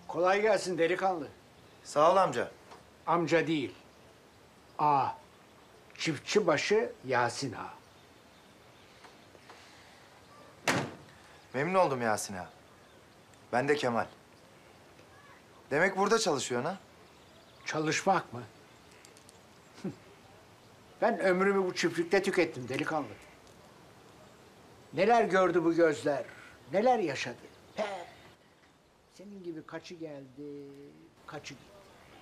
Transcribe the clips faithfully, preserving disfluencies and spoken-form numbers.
Kolay gelsin delikanlı. Sağ ol amca. Amca değil. Ağa. Çiftçibaşı Yasin Ağa. Memnun oldum Yasin ağa. Ben de Kemal. Demek burada çalışıyorsun ha? Çalışmak mı? Ben ömrümü bu çiftlikte tükettim delikanlı. Neler gördü bu gözler, neler yaşadı. He. Senin gibi kaçı geldi, kaçı gitti.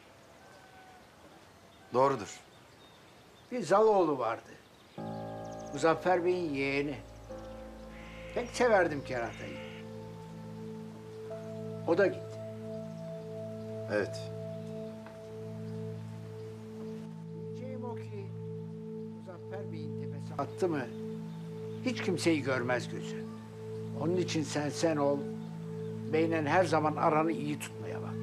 Doğrudur. Bir Zaloğlu vardı. Muzaffer Bey'in yeğeni. Pek severdim keratayı. O da gitti. Evet. Diyeceğim o ki Muzaffer Bey'in tepesi attı mı hiç kimseyi görmez gözü. Onun için sen sen ol. Beynen her zaman aranı iyi tutmaya bak.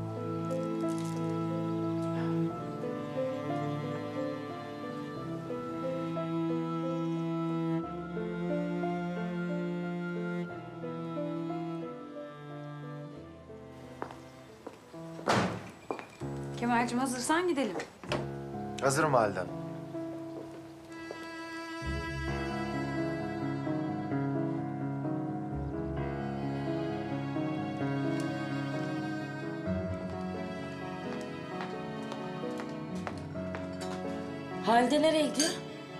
Kemal'cim hazırsan gidelim. Hazırım validem. Halide nereye gidiyor?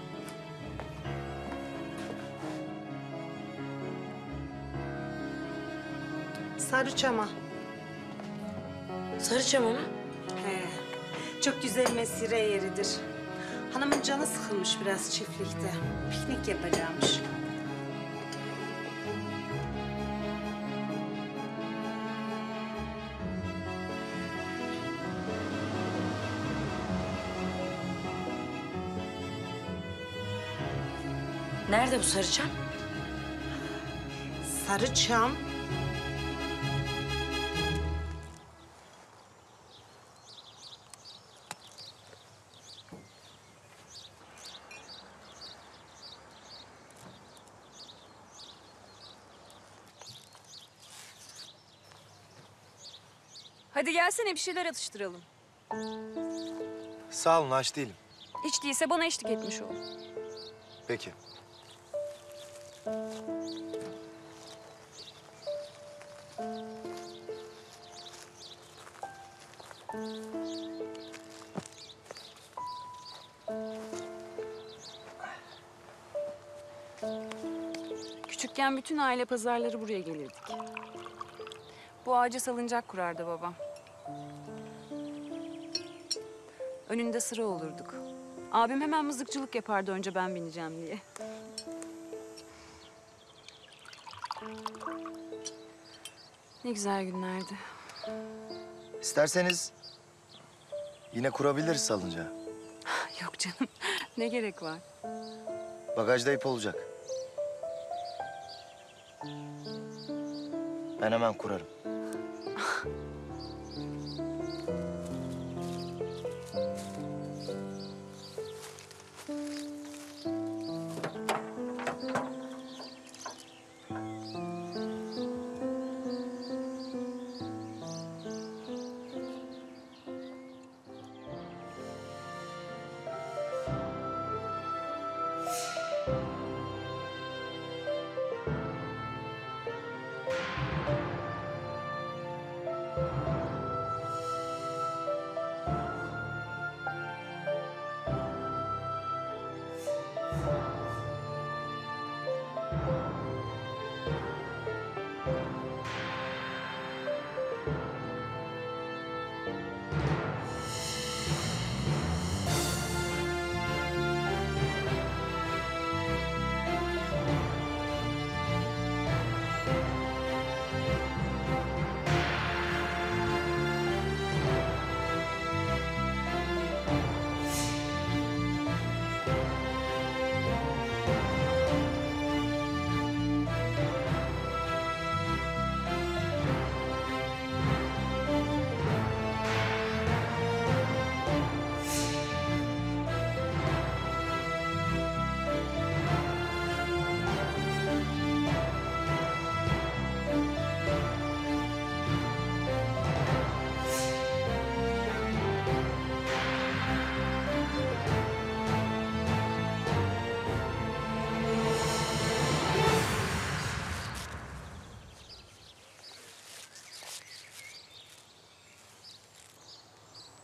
Sarıçam'a. Sarıçam'a mı? He, çok güzel mesire yeridir. Hanımın canı sıkılmış biraz çiftlikte. Piknik yapacakmış. Nerede bu Sarıçam? Sarıçam. Hadi gelsene bir şeyler atıştıralım. Sağ olun, aç değilim. Hiç değilse bana eşlik etmiş ol. Peki. Küçükken bütün aile pazarları buraya gelirdik. Bu ağaca salıncak kurardı babam. Önünde sıra olurduk. Abim hemen mızıkçılık yapardı önce ben bineceğim diye. Ne güzel günlerdi. İsterseniz yine kurabiliriz salıncağı. Yok canım, ne gerek var? Bagajda ip olacak. Ben hemen kurarım.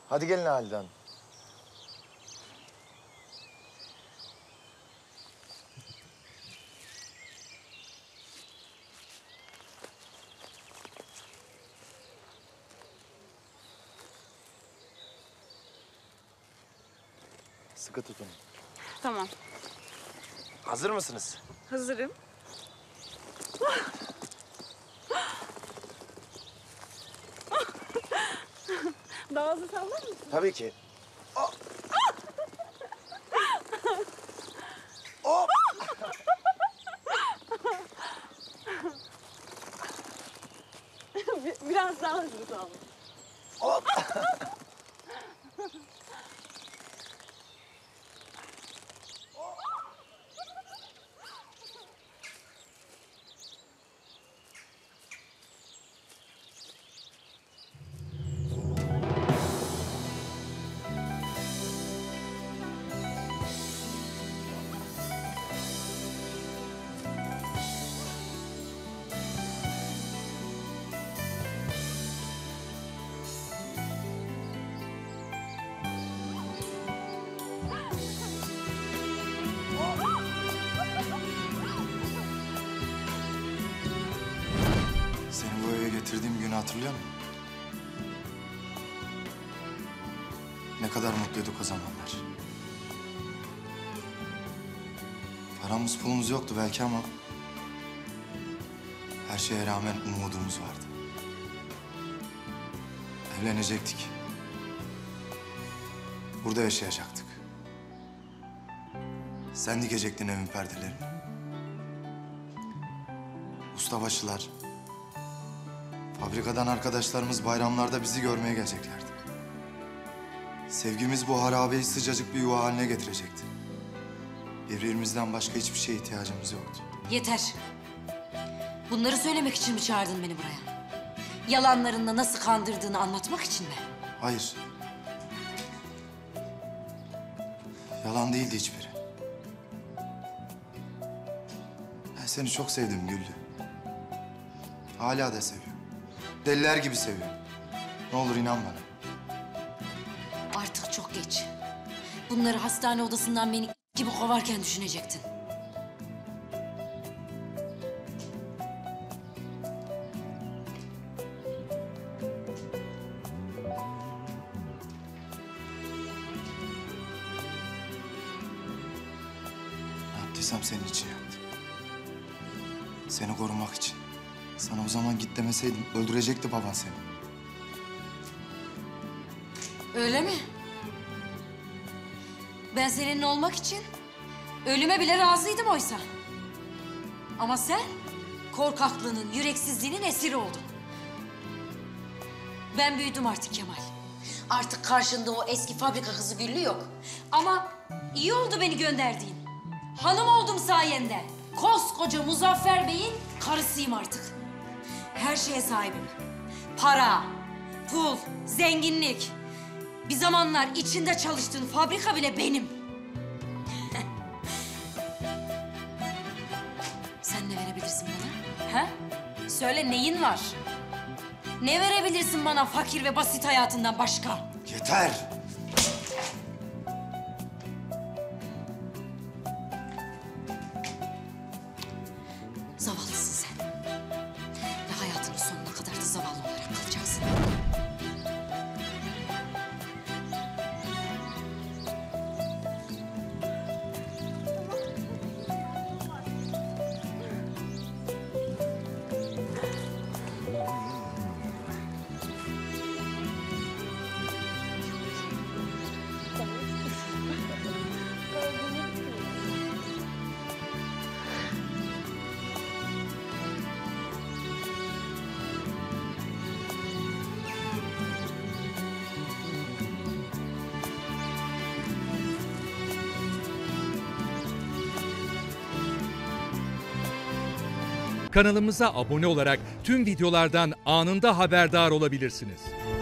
Hadi gelin Halide Hanım. Sıkı tutun. Tamam. Hazır mısınız? Hazırım. Daha hızlı sallar mısın? Tabii ki. Oh. Oh. Biraz daha hızlı sallar. Oh. Seni bu eve getirdiğim günü hatırlıyor musun? Ne kadar mutluyduk o zamanlar. Paramız pulumuz yoktu belki ama... her şeye rağmen umudumuz vardı. Evlenecektik. Burada yaşayacaktık. Sen dikecektin evin perdelerini. Ustabaşılar, fabrikadan arkadaşlarımız bayramlarda bizi görmeye geleceklerdi. Sevgimiz bu harabeyi sıcacık bir yuva haline getirecekti. Birbirimizden başka hiçbir şeye ihtiyacımız yoktu. Yeter. Bunları söylemek için mi çağırdın beni buraya? Yalanlarınla nasıl kandırdığını anlatmak için mi? Hayır. Yalan değildi hiçbiri. Ben seni çok sevdim Güllü. Hala da seviyorum. Deliler gibi seviyorum. Ne olur inan bana. Artık çok geç. Bunları hastane odasından beni gibi kovarken düşünecektin. Ne yaptıysam senin için yaptım. Seni korumak için. Sana o zaman git demeseydim öldürecekti baban seni. Öyle mi? Ben seninle olmak için ölüme bile razıydım oysa. Ama sen korkaklığının, yüreksizliğinin esiri oldun. Ben büyüdüm artık Kemal. Artık karşında o eski fabrika kızı Güllü yok. Ama iyi oldu beni gönderdiğin. Hanım oldum sayende. Koskoca Muzaffer Bey'in karısıyım artık. Her şeye sahibim. Para, pul, zenginlik. Bir zamanlar içinde çalıştığın fabrika bile benim. Sen ne verebilirsin bana? Ha? Söyle neyin var? Ne verebilirsin bana fakir ve basit hayatından başka? Yeter! Zavallısın sen. Ve hayatının sonuna kadar da zavallı olarak kalacaksın. Kanalımıza abone olarak tüm videolardan anında haberdar olabilirsiniz.